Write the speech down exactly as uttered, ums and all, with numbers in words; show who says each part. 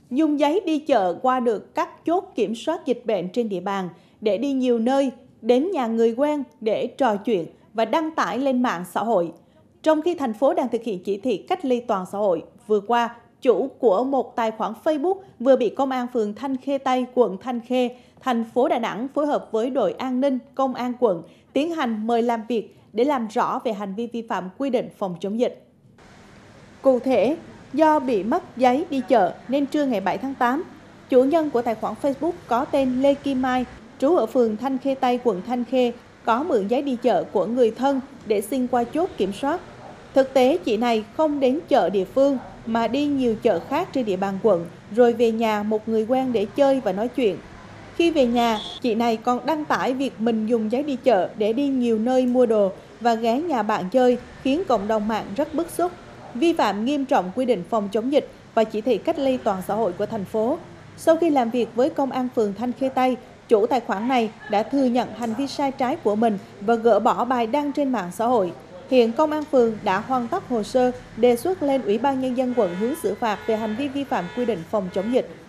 Speaker 1: dùng giấy đi chợ qua được các chốt kiểm soát dịch bệnh trên địa bàn để đi nhiều nơi, đến nhà người quen để trò chuyện và đăng tải lên mạng xã hội. Trong khi thành phố đang thực hiện chỉ thị cách ly toàn xã hội, vừa qua, chủ của một tài khoản Facebook vừa bị Công an phường Thanh Khê Tây, quận Thanh Khê, thành phố Đà Nẵng phối hợp với đội an ninh, công an quận tiến hành mời làm việc để làm rõ về hành vi vi phạm quy định phòng chống dịch. Cụ thể, do bị mất giấy đi chợ nên trưa ngày bảy tháng tám, chủ nhân của tài khoản Facebook có tên Lê Kim Mai, trú ở phường Thanh Khê Tây, quận Thanh Khê, có mượn giấy đi chợ của người thân để xin qua chốt kiểm soát. Thực tế, chị này không đến chợ địa phương mà đi nhiều chợ khác trên địa bàn quận, rồi về nhà một người quen để chơi và nói chuyện. Khi về nhà, chị này còn đăng tải việc mình dùng giấy đi chợ để đi nhiều nơi mua đồ và ghé nhà bạn chơi, khiến cộng đồng mạng rất bức xúc, vi phạm nghiêm trọng quy định phòng chống dịch và chỉ thị cách ly toàn xã hội của thành phố. Sau khi làm việc với Công an phường Thanh Khê Tây, chủ tài khoản này đã thừa nhận hành vi sai trái của mình và gỡ bỏ bài đăng trên mạng xã hội. Hiện Công an phường đã hoàn tất hồ sơ đề xuất lên Ủy ban Nhân dân quận hướng xử phạt về hành vi vi phạm quy định phòng chống dịch.